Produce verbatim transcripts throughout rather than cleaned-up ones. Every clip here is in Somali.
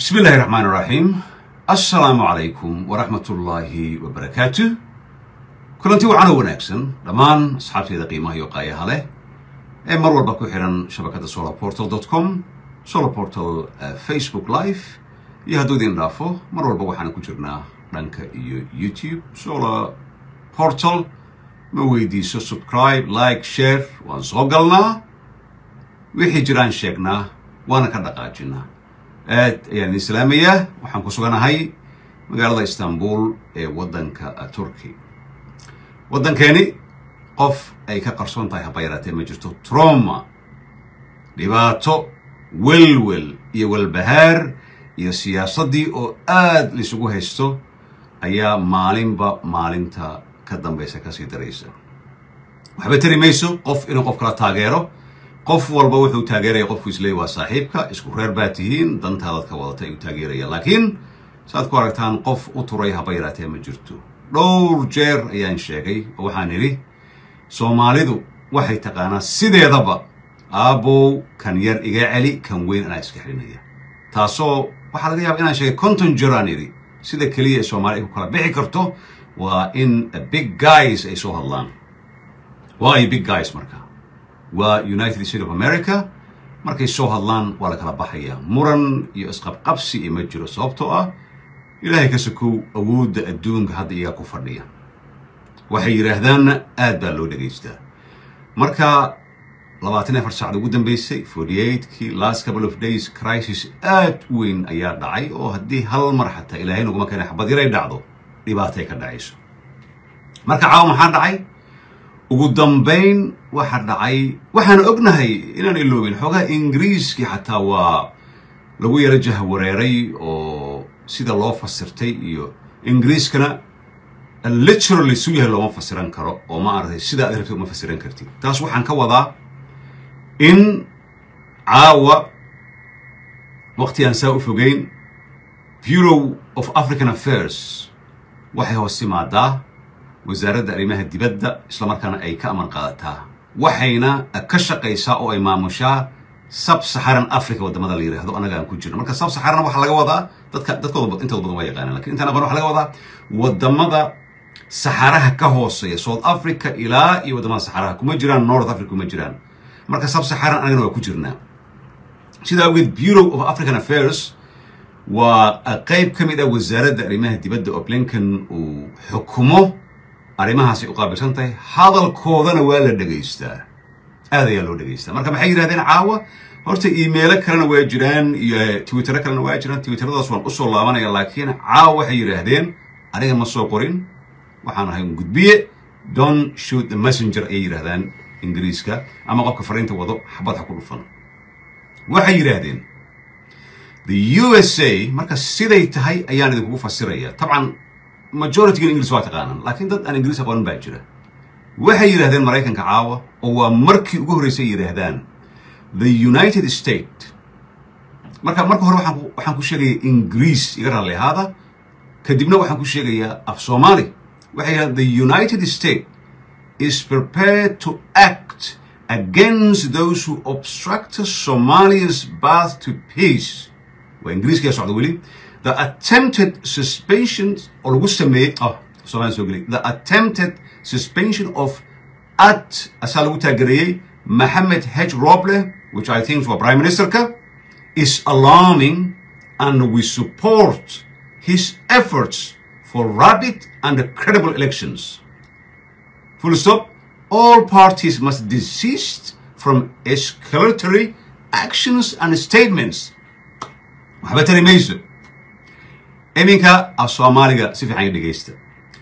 بسم الله الرحمن الرحيم السلام عليكم ورحمة الله وبركاته كلنتي وعنا وناكسن لمان أصحابتي ذا قيمة يوقايها له مر والبا ku xiran shabakada solar portal dot com solar portal Facebook live iyo hadduu idin dhaafo mar walba waxaan ku jirnaa dhanka iyo YouTube solar portal ma weydiiso subscribe like share waan soo galnaa wixii jiraan sheegnaa waana ka dhaqaajinaa aad ayaan islaamiya waxaan ku suganahay magaalada Istanbul ee wadanka Turkey wadankeeni qof ay ka qarsoon tahay habayratay ma jirto trauma dhibaato welwel iyo walbahaar iyo siyaasadii oo aad la isugu haysto ayaa maalinba maalinta ka dambaysa ka sii daraysa waxba tari mayso qof inuu qof kala taageero qof walba wuxuu taageeray qofku isleey waa saaxiibka isku reer baatihiin dantaada ka wadata ay taageeraya laakiin saad ku aragtaan qof u turay habayratay ma jirto dhowr jeer ayaan sheegay oo waxaan iri Soomaalidu waxay taqaanaa sideedaba aabow kan yar iga celi kan weyn ana iska xirinaya taasoo waxa laga yaabaa inaan sheegay konton jeer iri sida kaliya Soomaalidu ku kala bixi karto waa in big guys ay soo hadlaan waa big guys marka waa United States of America markay soo hadlaan waa la kala baxaya muran iyo isqabqabsi ima jiro sababtoo ah ilaahay ka sokow awoodda adduunka hadda iyaga ku fadhiya waxay yiraahdaan aad baa loo dhageystaa marka labaatan iyo afar saac ugu dambeysay forty-eight kii last couple of days crisis aad weyn ayaa dhacay oo haddii hal mar xataa ilaahay naguma keenay xabad yar ay dhacdo dhibaatay ka dhacayso marka caawa maxaa dhacay ugu dambeyn waxa dhacay waxaan ognahay inaan iloobin xogaa ingiriiski xataa waa lagu yara jahwareeray oo sida loo fasirtay iyo ingiriiskana literally suuyaha looma fasiran karo oo ma aragtay sida aad rabtay uma fasiran kartid taas waxaan ka wadaa in caawa waqti aan saa u fogeyn Bureau of African Affairs waxay hoos timaadaa wasaaradda arrimaha dibadda isla markaana ay ka aman qaadataa waxayna ka shaqaysaa oo ay maamushaa sub-Saharan Africa wadamada la yiraahdo anaga aan ku jirno marka sub-Saharan waxa laga wadaa dadka dadkooda intooda badan waa yaqaanaan laakiin inta badan waxa laga wadaa wadamada Saharaha ka hooseeya South Africa ilaa iyo wadamada Saharaha kuma jiraan North Africa kuma jiraan marka sub-Saharan anagana waa ku jirnaa sida awgeed Bureau of African Affairs waa qayb ka mid ah wasaaradda arrimaha dibadda oo Blinken uu xukumo arrimahaas ay u qaabilsan tahay hadalkoodana waa la dhageystaa aad ayaa loo dhageystaa marka maxay yiraahdeen caawa horta email kalena waa jiraan iyo Twitter kalena waa jiraan Twitteradaas waan u soo laabanaya laakiin caawa waxay yiraahdeen aniga ma soo qorin waxaan ahay gudbiye don't shoot the messenger ay yiraahdaan ingiriiska ama qofka fariinta wado xabad ha ku dhufan waxay yiraahdeen the U S A marka siday tahay ayaan idinku fasiraya taban majority in English waa taqaanaan laakiin dad aan Ingiriis aqoon baa jira waxay yiraahdeen Mareykanka caawa oo waa markii ugu horeysay yiraahdaan the United States marka marka hore waxaan waxaan ku sheegay Ingiriis iga raali hada kadibna waxaan ku sheegayaa af Soomaali waxay yiraahdeen the United States is prepared to act against those who obstruct Somalia's path to peace waa Ingiriiska socdo wali the attempted suspension or lagu sameeyay ah Soomaali soo galay the attempted suspension of at asalu taageerayay Mohammed H Roble which I think was prime minister ka is alarming and we support his efforts for rapid and credible elections full stop all parties must desist from escalatory actions and statements waxba tari mayso iminka af Soomaaliga si fiican dhageysta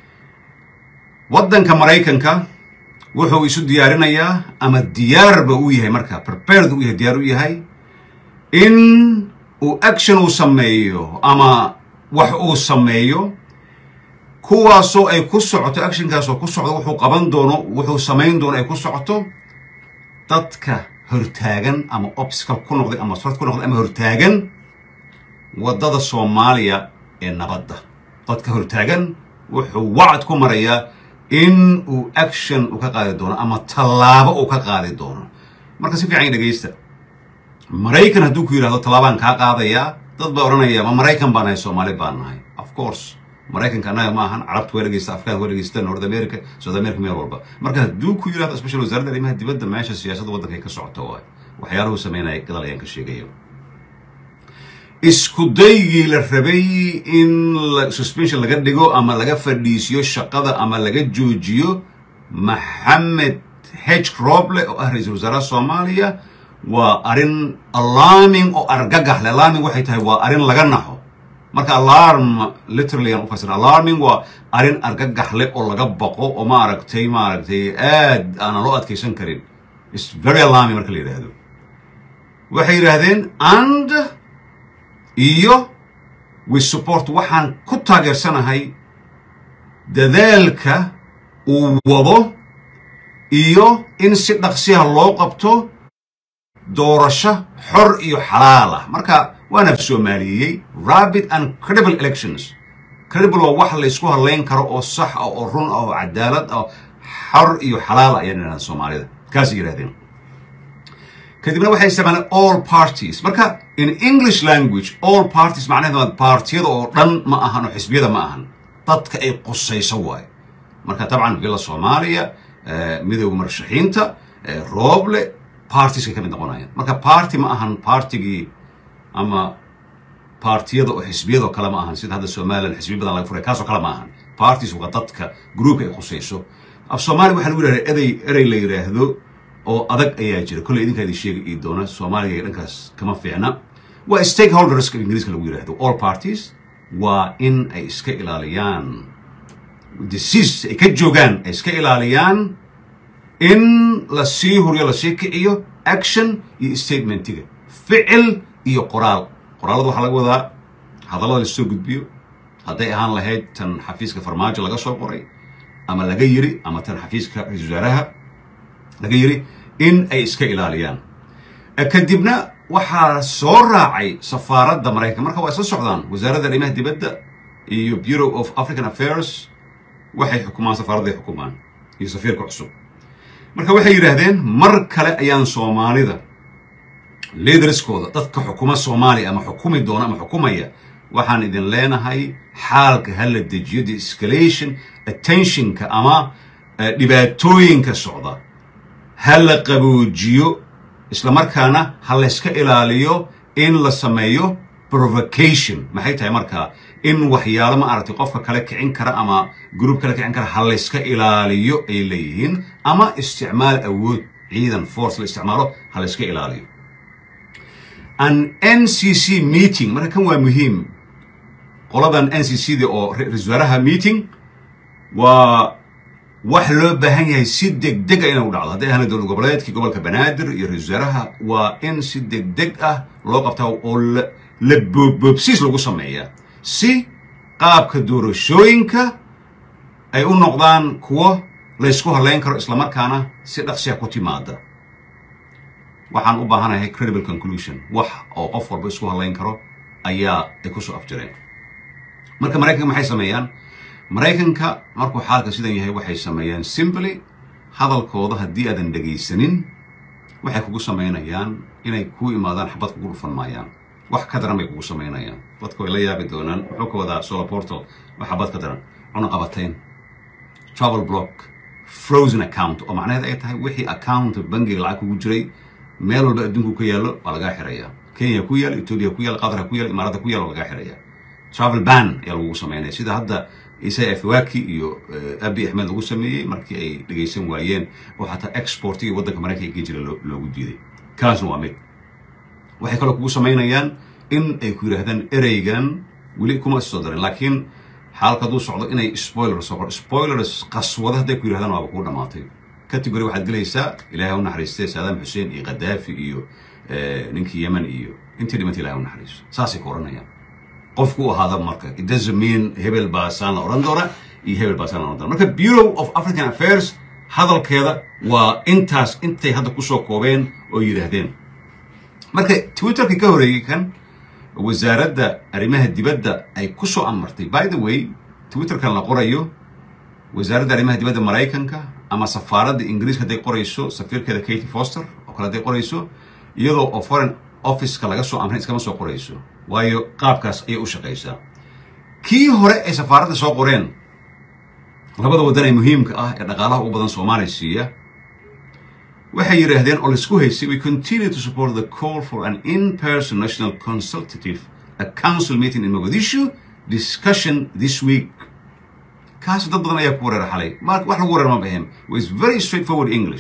wadanka Mareykanka wuxuu isu diyaarinayaa ama diyaarba uu yahay marka prepared uu yahay diyaar u yahay in uu action uu sameeyo ama wax uu sameeyo kuwaasoo ay ku socoto actionkaas oo ku socdo wuxuu qaban doono wuxuu sameyn doono ay ku socoto dadka hortaagan ama obstacle ku noqday ama sort ku noqday ama hortaagan wadada Soomaaliya ee nabadda dadka hortaagan wuxuu wacd ku marayaa in uu action uu ka qaadi doono ama talaabo uu ka qaadi doono marka si fiican dhageysta Mareykan hadduu ku yiraahdo talaabaan ka qaadaya dad baa oranaya ma Maraykan baan nahay Soomaali baan nahay of course Maraykanka anaga ma ahan Carabta way dhageysta Afrika way dhageysta North America South America meel walba marka hadduu ku yiraahdo especially wasaaradda arrimaha dibadda meesha siyaasadda waddanka ay ka socoto waay waxyaaluhu sameynaya gadaal ayaan ka sheegayo isku daygii la rabay in suspension laga dhigo ama laga fadhiisiyo shaqada ama laga joojiyo Maxamed H Roble oo ah ra'iisul wasaaraha Soomaaliya waa arin alarming oo argagax leh alarming waxay tahay waa arin laga naxo marka alarm literally aan u fasir alarming waa arin argagax leh oo laga baqo oo ma aragtay ma aragtay aad aan loo adkeysan karin it's very alarming marka la yiraahdo waxay yiraahdeen and iyo we support waxaan ku taageersanahay dadaalka uu wado iyo in si dhaqsiya loo qabto doorasho xor iyo xalaal ah marka waana Soomaaliyeey rapid and credible elections credible waa wax la isku haleyn karo oo sax ah oo run ah oo cadaalad ah xor iyo xalaal ah ayaan Soomaalida kaas yiraahdeen kadibna waxay isticmaalaan all parties marka in English language all parties macnaheedu waa partiyada oo dhan ma ahan oo xisbiyada ma ahan dadka ay qusayso waay marka taban villa Soomaaliya midowga marashaxiinta Roble parties ka mid noqonayaan marka party ma ahan partigi ama partiyada oo xisbiyada kala ma ahan sida hadda Soomaaliland xisbi badan laga furay kaas oo kala ma ahan parties waa dadka group ay qusayso af Soomaali waxa lagu yiraahdaa eday eray la yiraahdo oo adag ayaa jira kulli idinka idin sheegay doona Soomaaliga dhankaas kama fiicna waa stakeholders ka Ingiriiska lagu yiraahdo all parties waa in ay iska ilaaliyaan disease ay ka joogaan ay iska ilaaliyaan in la sii huriyo la sii kiciyo action iyo statementiga ficil iyo qoraal qoraalada waxa laga wadaa hadallada la soo gudbiyo hadday ahaan lahayd tan xafiiska farmaajo laga soo qoray ama laga yiri ama tan xafiiska ra'iisul wasaaraha laga yiri in ay iska ilaaliyaan kadibna waxaa soo raacay safaaradda Maraykanka marka waa isla socdaan wasaaradda arrimaha dibadda iyo Bureau of African Affairs waxay xukumaan safaaradda ay xukumaan iyo safiirka cusub marka waxay yiraahdeen mar kale ayaan Soomaalida leaderskooda dadka xukuma Soomaaliya ama xukumi doona ama xukumaya waxaan idin leenahay xaalka hal la dejiyo the escalation attentionka ama dhibaatooyinka socda hal la qaboojiyo isla markaana hal la iska ilaaliyo in la sameeyo provocation maxay tahay marka in waxyaalo ma aragtay qofka kale kicin kara ama group kale kicin kara hal la iska ilaaliyo ay leeyihiin ama isticmaal awood ciidan force la isticmaalo hal la iska ilaaliyo an N C C meeting marka kan waa muhiim qoladan N C C oo ra'iisul meeting waa wax loo baahan yahay si degdeg ah inuu dhacdo haddii ahaan dowlad goboleedkii gobolka Banaadir iyo ra'iisul wasaaraha waa in si degdeg ah loo qabtaa oo la boobsiis lagu sameeyaa si qaabka doorashooyinka ay u noqdaan kuwa la isku haleyn karo isla markaana si dhaqsi ah ku timaada waxaan u baahanahay credible conclusion wax oo qof walba isku haleyn karo ayaa ay ku soo afjareen marka Maraykanka maxay sameeyaan Maraykanka markuu xaalka sidan yahay waxay sameeyaan simply hadalkooda haddii aadan dhageysanin waxay kugu sameynayaan inay ku imaadaan xabad kugu dhufan maayaan wax ka daran bay kugu sameynayaan dadku way la yaabi doonaan wuxuu ka wadaa solar portal wax xabad ka daran cuna qabateen travel block frozen account oo macnaheedu ay tahay wixii account bangiga lacag kugu jiray meel walba adduunku ka yaalo waa laga xirayaa Kenya ku yaal Ethiopia ku yaal Qatar ku yaal Imaaraadka ku yaal waa laga xirayaa travel ban ayaa lagu sameynaya sida hadda Isaiah Afwerki iyo Abiy Ahmed lagu sameeyay markii ay dhageysan waayeen oo xataa exportiga waddanka Maraykanka ka jira loogu diiday kaasna waa mid waxay kale kugu sameynayaan in ay ku yiraahdaan ereygan weli kuma soo darin laakiin xaalkadu socdo inay spoilers soo spoilers qaswada haday ku yiraahdaan waa ku dhamaatay category waxaad galaysaa ilaahay u naxariistay Saddam Hussein iyo Gaddafi iyo ninkii Yemen iyo intii dhimatay ilaahay u naxariisto saasi ku oranayaan qofku ahaada marka it doesn't mean hebel baasan la oran doona iyo hebel baasan la oran doona marka Bureau of African Affairs hadalkeeda waa intaas intay hadda ku soo koobeen oo yiraahdeen marka Twitterka ka horeeyay kan wasaaradda arrimaha dibadda ay ku soo amartay by the way Twitterka la qorayo wasaaradda arrimaha dibadda Maraykanka ama safaaradda Ingiriiska haday qorayso safiirkeeda Katie Foster oo kala haday qorayso iyadoo oo foreign office ka laga soo amray iskama soo qorayso waayo qaabkaas ayay u shaqaysaa kii hore ay safaaradda soo qoreen labada waddan ee muhiimka ah ee dhaqaalaha ugu badan Soomaaliya siiya waxay yiraahdeen oo isku haysay we continue to support the call for an in-person national consultative a council meeting in Mogadishu discussion this week kaas dad badan ayaa ku wareer xalay wax lagu wareer ma bahem was very straightforward English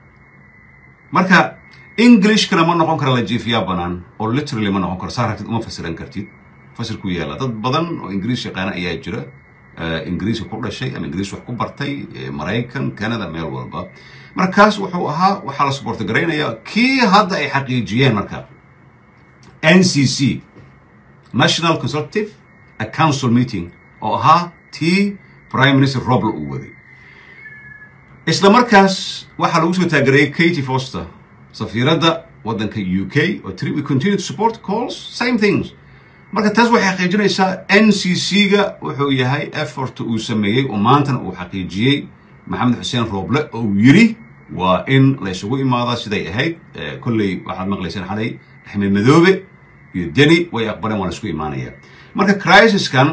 marka English kana ma noqon kara la jiifiya banaan oo literally ma noqon kara saartid uma fasiran kartid fasir ku yeela dad badan oo English yaqaan ayaa jira English ku dhashay ama English wax ku bartay Mareykan Canada meel walba markaas wuxuu ahaa waxa la support gareynaya kii hadda ay xaqiijiyeen marka N C C National Consultative a Council meeting oo ahaa tii Prime Minister Roble uu waday isla markaas waxa lagu soo taageeray Katie Foster safiirada waddanka U K oo three we continue to support calls same things marka taas waxay xaqiijinaysaa N C C ga wuxuu yahay effort uu sameeyay oo maantana uu xaqiijiyay Maxamed Xuseen Roble oo yiri waa in la isugu imaado siday ahayd kulli waxaad maqlayseen xalay Axmed Madoobe iyo Deni way aqbaleen waan isku imaanaya marka crisis kan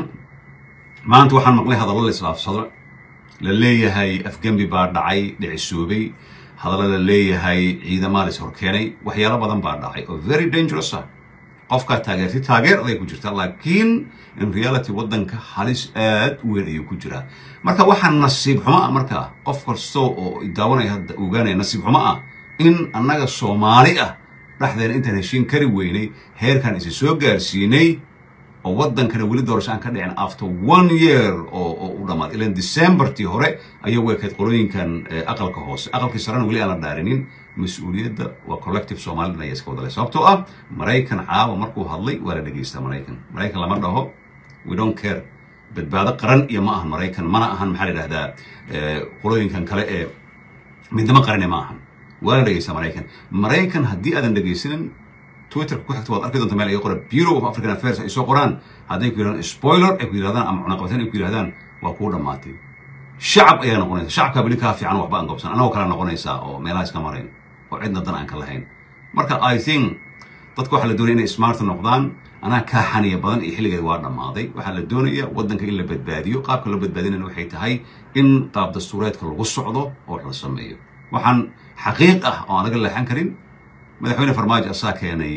maanta waxaan maqlay hadallo la islaafsado la leeyahay afgambi baa dhacay dhicisoobay hadallo la leeyahay ciidamada is horkeenay waxyaalo badan baa dhacay oo very dangerous ah qofka taageerti taageer ay ku jirta laakiin in reality waddanka halis aad u weyn ay ku jiraan marka waxa nasiib xumo ah marka qof kasto oo daawanay hadda ogaanay nasiib xumo ah in annaga Soomaali ah dhaxdeena intaan heshiin kari weynay heerkan is soo gaarsiinay oo waddankana wali doorasho aan ka dhicin after one year oo u dhamaad ilaa December tii hore ayay weekayd qolooyinkan aqalka hoose aqalka sarana wali aan la dhaarinin mas'uuliyadda waa collective Soomaaliland ay iska wada sababtoo ah Mareykan caawa markuu hadlay waa la dhageystaa Mareykan Mareykan lama dhaho we don't care badbaado qaran iyo ma ahan Mareykan mana ahan maxaa la yiraahdaa qolooyinkan kale ee midnimo qaran ma ahan waa la dhageystaa Mareykan Mareykan haddii aadan dhageysanin Twitter ku xigto waad arki doontaa meel ay qoran Bureau of African Affairs ay soo qoraan hadday ku yiraahdaan spoiler ay ku yiraahdaan ama cunaqabateen ay ku yiraahdaan waa ku dhamaatay shacab ayaa noqonaysa shacabka bili ka fiican waxba aan gobsan anagoo kala noqonaysa oo meelaha iska mareen oo cidna dan aan ka lahayn marka I think dadku waxa la doonaya inay smart noqdaan ana ka xaniya badan iyo xilligeeda waa dhamaaday waxa la doonaya waddanka in la badbaadiyo qaabka loo badbaadinayna waxay tahay in qaab dastuureedka lagu socdo oo la sameeyo waxaan xaqiiq ah oo anaga leexan karin madaxweyne farmaajo asaa keenay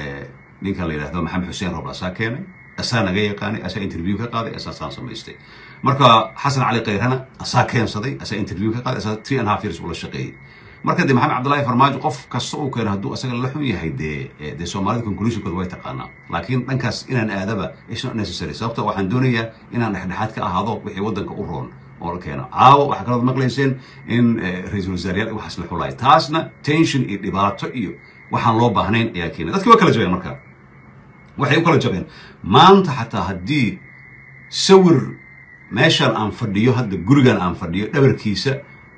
ninka la yiraahdo Maxamed Xuseen Roble asaa keenay asaa naga yaqaanay asaa interview ka qaaday asaa saan samaystay marka Xasan Cali Qayrana asaa keensaday asaa interview ka qaaday asaa three and a half years ula shaqeeyay marka de Maxamed Cabdullaahi Farmaajo qof kasta uu keenay hadduu asaga la xun yahay de de Soomaalida conclusion kooda way taqaanaa laakiin dhankaas inaan aadaba is not necessary sababtoo waxaan doonayaa inaan dhexdhexaad ka ahaado wixii waddanka u roon oo la keeno caawa waxa kala maqlayseen in ra'iisul wasaarayaal waxaas la xulay taasna tension iyo dhibaato iyo waxaan loo baahnayn ayaa keenay dadkii waa kala jabeen marka waxay u kala jabeen maanta xataa haddii sawir meeshan aan fadhiyo hadda gurigan aan fadhiyo dhabarkiisa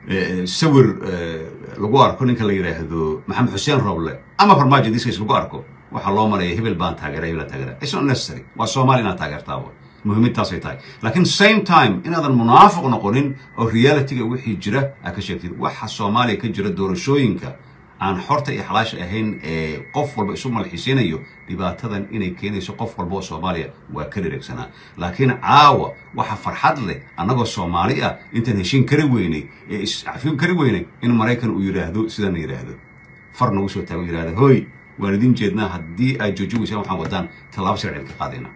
sawir lagu arko ninka la yiraahdo Maxamed Xuseen Roble ama Farmaajo diskiis lagu arko waxa loo maray hebel baan taageeray hebel taageeray it's not necessary waa Soomaali inaan taageertaa muhiimadaas ay tahay laakiin same time inaadan munaafiq noqonin oo reality-ga wixii jira aad ka sheegtid waxa Soomaaliya ka jira doorashooyinka aan xorta iyo xalaash ahayn ee qof walba isu malxiisinayo dhibaatadan inay keenayso qof walba oo Soomaaliya waa ka dhirigsanaa laakiin caawa waxa farxad leh anagoo Soomaali ah intaan heshiin kari weynay ee iscafin kari weynay in Mareykan uu yiraahdo sidaan yiraahdo farna uu soo taago yiraahdo hoy waan idin jeednaa haddii ay joojiyaan waxaan wadaan talaabo sharci ka qaadayna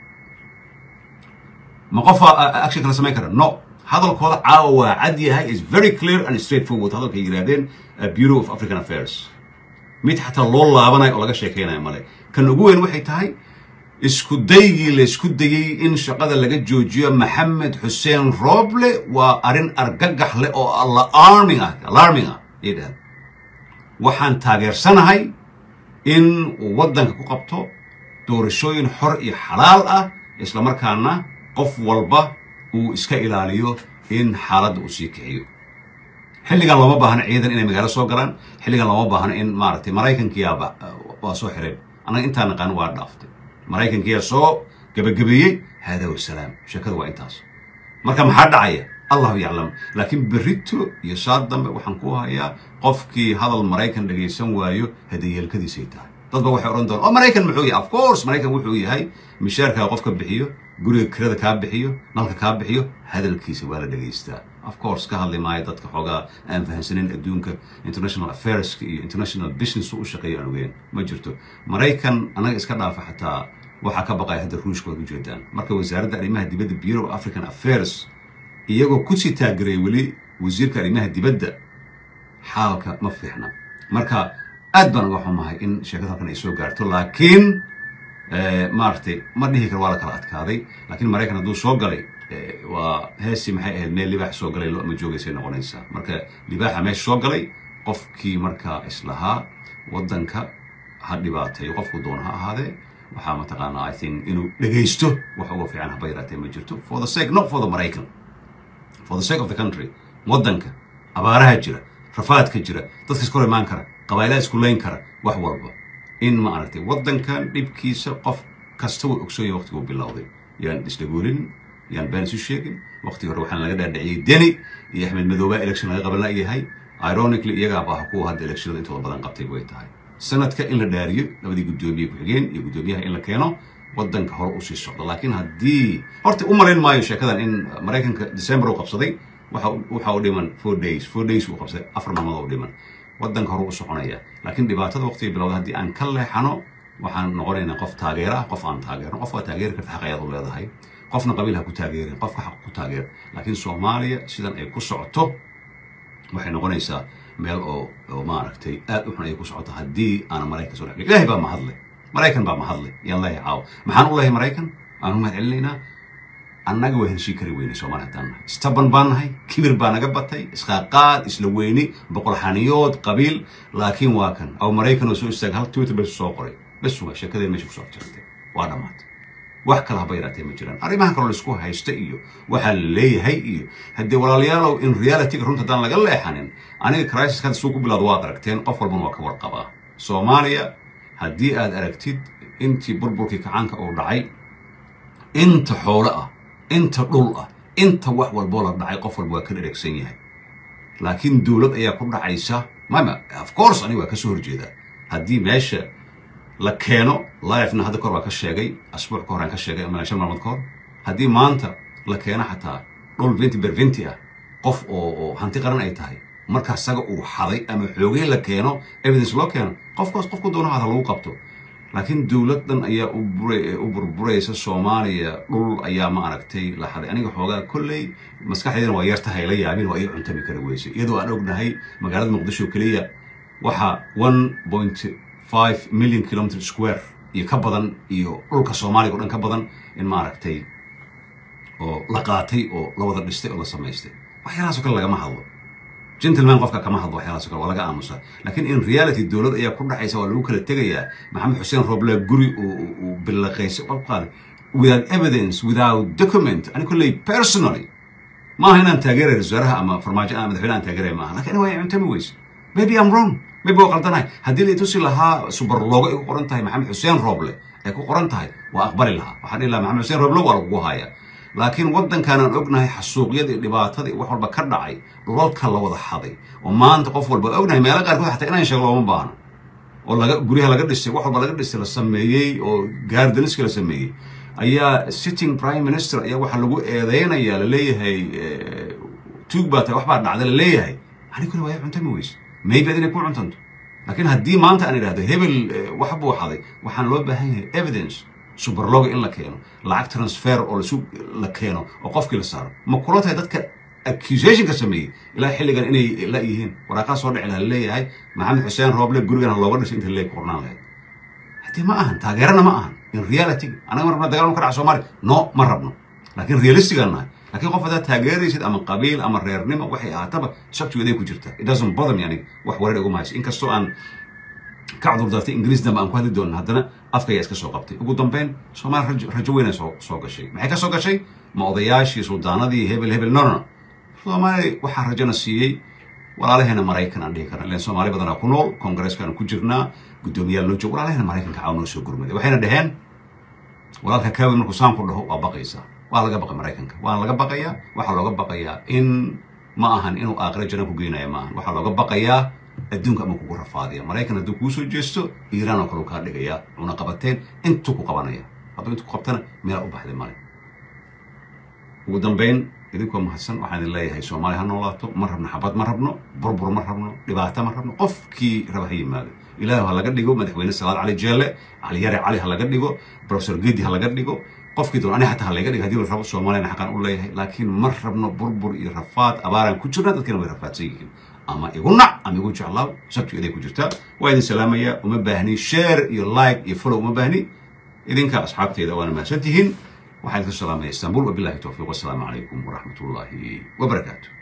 ma qof action kala sameyn kara no hadalkooda caawa waa cad yahay is very clear and straightforward hadalka yiraahdeen Bureau of African Affairs mid xataa loo laabanay oo laga sheekeynayo male kan ugu weyn waxay tahay isku daygii la isku dayay in shaqada laga joojiyo Maxamed Xuseen Roble waa arin argagax leh oo alarming ah alarming ah iyada waxaan taageersanahay in waddanka ku qabto doorashooyin xor iyo xalaal ah isla markaana qof walba uu iska ilaaliyo in xaaladda uu sii kiciyo xilligan looma baahna ciidan inay magaalo soo galaan xilligan looma baahna in maaragtay Mareykankiyaaba waa soo xireen anaga intaan naqaan waa dhaaftay Mareykankiya soo gabagabeeyay hada wa salaam shakada waa intaas marka maxaa dhacaya Allahu yaclam laakiin berrito iyo saad dambe waxaan ku hayaa qofkii hadal Mareykan dhageysan waayo hadiyelkadiisa ay tahay dad ba waxay oran doonaan oo Mareykan muxuu yahay of course Mareykan wuxuu yahay mishaarka qofka bixiyo guriga kirada ka bixiyo nalka ka bixiyo hadalkiisa waa la dhageystaa of course ka hadlay maayo dadka xogaa aan fahansanin adduunka international affairs iyo international business u shaqeeyo aan ogeyn ma jirto Mareykan anaga iska dhaafa xataa waxa ka baqay hadda ruushka ugu jeedaan marka wasaaradda arrimaha dibadda Bureau of African Affairs iyagoo ku sii taageeray wali wasiirka arrimaha dibadda xaalka ma fiicna marka aad baan uga xumahay in sheekada halkan ay soo gaarto laakiin maartay ma dhihi karo waa la kala adkaaday laakiin Mareykan hadduu soo galay waa heesi maxay ahayd meel libaax soo galay loo ma joogaysay noqonaysaa marka libaaxa meesha soo galay qofkii markaa islahaa waddanka ha dhibaatay qofku doon ha ahaadee waxaa mataqaanaa I think inuu dhageysto wax ugu fiican haba yaraatee ma jirto for the sake not for the Mareykan for the sake of the country waddanka abaaraha jira rafaadka jira dadka isku imaan kara qabaaylaha isku leyn kara wax walba in ma aragtay waddankan dhibkiisa qof kasta uu ogsoon yahay waqtigu bilowday yaan isdagoolin yaan been isu sheegin waqti hore waxaan laga dhaadhiciyay Deni iyo Axmed Madoobe election laga qaban lahayahay ironically iyaga baa ku hadda electionada intooda badan qabtay way tahay sanadka in la dhaariyo labadii gudoomiye ku xigeen iyo gudoomiyaha in la keeno waddanka hore u sii socdo laakiin haddii horta u malayn maayo sheekadan in Mareykanka December uu qabsaday waxa waxa u dhiman four days four days uu qabsaday afar maalmood u dhiman waddanka hore u soconaya laakiin dhibaatada waqtiga bilowday haddii aan ka leexano waxaan noqonaynaa qof taageera qof aan taageerno qof waa taageeri karta xaq ayaad u leedahay qofna qabiil ha ku taageerin qofka xaq ku taageer laakiin Soomaaliya sidan ay ku socoto waxay noqonaysaa meel oo oo maaragtay aad u xun ay ku socoto haddii aan Mareykan soo dhaxlay ilaahay baa ma hadlay Mareykan baa ma hadlay yaan la yaaw maxaan u leeyahay Mareykan aan u mahadcelinaynaa annaga way heshiin kari weynay Soomaaliya tan istaban baan nahay kibir baa naga batay isqaaqaad isla weyni boqol xaniyood qabiil laakiin waa kan aw Mareykan oo soo istaag hal Twitter bas soo qoray bas waa sheekadeen meesha ku soo jirtay waa dhamaatay wax kala haba yaraatay ma jiraan arrimaha kale isku haysta iyo waxa la leeyahay iyo haddii walaalayaal in reality runta dan laga leexanin aniga crisis ka soo ku bilaad waa aragteen qof walba waa ka warqaba Soomaaliya haddii aad aragtid intii burburkii kacaanka oo dhacay inta xoolo ah inta dhul ah inta wax walba la dhacay qof walba waa ka dheregsan yahay laakiin dawlad ayaa ku dhacaysa mama of course aniga waa ka soo horjeeda haddii meesha la keeno live-na hadda kor waa ka sheegay asbuuc ka hor aan ka sheegay ama shan maalmood ka hor haddii maanta la keeno xataa dhul twenty per twenty ah qof oo oo hanti qaran ay tahay marka asaga uu xaday ama xoogay la keeno evidence loo keeno qofkaas qofku doonaha lagu qabto laakiin dawladdan ayaa u buray u burburaysa Soomaaliya dhul ayaa ma aragtay la xaday aniga xoogaa kullay maskaxdeena waa yartahay la yaabin waa ay cuntami kara weysay iyadoo aan ognahay magaalada Muqdisho kaliya waxa one point five million kilometer square iyo ka badan iyo dhulka Soomaaliya oo dhan ka badan in ma aragtay oo la qaatay oo la wada dhistay oo la sameystay waxyaalahaas kale laga ma hadlo gentleman qofka kama hadlo waxyaalahaas kale waa laga aamusa laakiin in reality dawlad ayaa ku dhacaysa waa lagu kala tagayaa Maxamed Xuseen Roble guri oo bilaqaysay qof qaad without evidence without document ani kulli personally ma ahayn taageeray wasaaraha ama farmaajo ama madaxweynaha taageeray ma aha laakiin way cuntami weys maybe I'm wrong maybe waa qaldanay haddii la tusi lahaa super logo ay ku qoran tahay Maxamed Xuseen Roble ay ku qoran tahay waa aqbali lahaa waxaan ilaa Maxamed Xuseen Roble waa lagu hayaa laakiin waddankan aan ognahay xasuuqyada dhibaatada wax walba ka dhacay dhulalka la wada xaday oo maanta qof walba ognahay meelo qaar kood xataa inaan sheego looma baahno oo laga guriga laga dhisay wax walba laga dhisay la sameeyay oo gaardiniska la sameeyay ayaa sitting prime minister ayaa waxa lagu eedeynaya la leeyahay tuugbaata wax baa dhacday la leeyahay ani kulli way cuntami weys maybe adina ku cuntanto laakiin haddii maanta aan iraahdo hebel wax buu xaday waxaan loo baahan yahay evidence super logo in la keeno lacag transfer oo la keeno oo qofkii la saaro ma kula tahay dadka accusation ka sameeyay ilaa xilligan inay la yihiin waraaqaas soo dhicin la leeyahay Maxamed Xuseen Roble gurigan looga dhisay inta leey qornaan lahayd hadii ma ahan taageerana ma ahan in reality anaga marna dagaal ka dhac Soomaaliya no ma rabno laakiin realistic ana laakiin qof hada taageeraysid ama qabiil ama reernimo waxay ahaataba sabtigeeday ku jirta it doesn't bother me yani wax wareer ugu maayis in kasto aan كعذر ذاتي إنجليز دم أنكو هذي دون هذنا أفكار يسكت سوقتي وقول دمبين سومال رج رجوينا سوق سوق شيء معك سوق شيء ما أضياش يسودانا ذي هبل هبل نورنا سومالي وحرجنا السيء ولا له هنا مريكان عندي كنا لأن سومالي بدنا كنول كونغرس كانوا كجرنا قدوميا لوجو ولا له هنا مريكان كعاونوا سوق قرمدي وحين دهن ولا ككاوي من قسام كله هو بقيسا ولا جبقى مريكان ولا جبقى يا وحلا جبقى يا إن ما أهن إنه آخر جنا كوجينا يا ما وحلا جبقى يا الدنيا كم كوكو رفاضية مريكنا دو كوسو جستو إيران وكلو كار دقيا ونقبتين انتو كقبانية هذا انتو قبتنا ميلا أبحث المالي ودن بين إذنكم محسن وحان الله هاي سومالي هنولاتو مرحبنا حبات مرحبنا بربر مرحبنا لباتا مرحبنا قف كي ربهي مالي إلهي هلا قد ديقو مدحوين السلاد علي جيلة علي ياري علي هلا قد ديقو بروفيسور جيدي هلا قد ديقو قف كي دون أنا حتى هلا قد ديقو هديو الرب سومالي أنا حقان أقول ليه لكن مرحبنا بربر إرفات أبارا كتشرنا تذكرنا إرفات سيكين أما يقولنا أما يقول شاء الله سبتو إذا كجرتا وإذن سلامية ومباهني شير يلايك يفولو ومباهني إذن كأصحابتي إذا وأنا ما سنتهن وحيث السلام عليكم اسطنبول وبالله التوفيق والسلام عليكم ورحمة الله وبركاته.